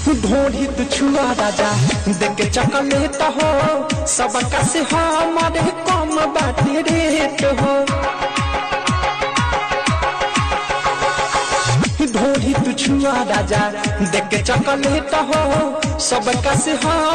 ढोढ़ी तू छुआ राजा देख चॉकलेट हो सबका से हमारे कम बाटे रेट हो। ढोढ़ी तू छुआ राजा देख चॉकलेट हो सबका से